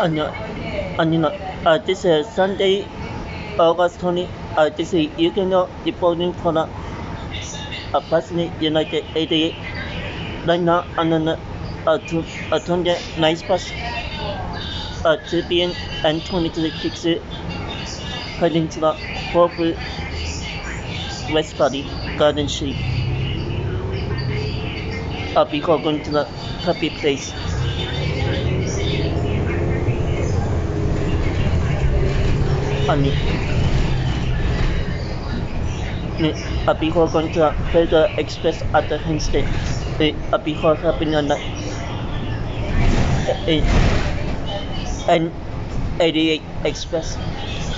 This is Sunday, August 20. This is Yukino reporting for the Passionate United 88. Right now, to attend the nice bus 2 p.m. n22 Hicksvilles heading to the 4th West Body Garden Street before going to the happy place. Before going to the Federal Express at the Hempstead, before hopping on the N88 Express.